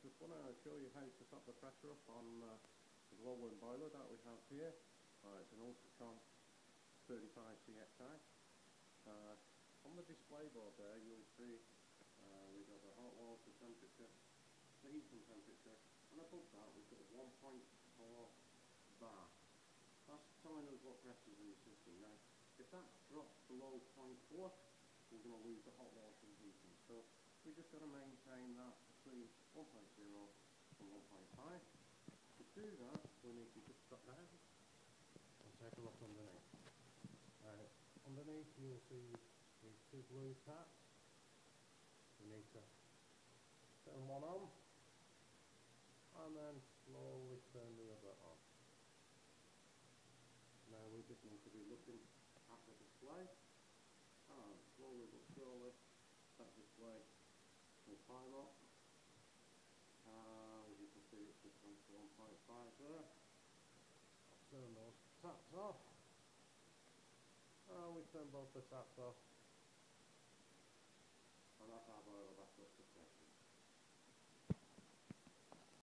just want to show you how to set the pressure up on the Glowworm boiler that we have here. It's an Ultracon 35CXI. On the display board there you'll see we've got the hot water temperature, the heating temperature, and above that we've got a 1.4 bar. That's telling us what pressure is in the system. Now, if that drops below 0.4, we're going to lose the hot water and heating. So we just got to maintain that between 1.0 and 1.5. To do that, we need to just drop down and take a look underneath. Underneath you'll see these two blue taps. We need to turn one on and then slowly turn the other on. Now we just need to be looking at the display, and slowly but surely that display will climb up. As you can see, it's just gone to 1.5 there. I'll turn those taps off, and we turn both the taps off.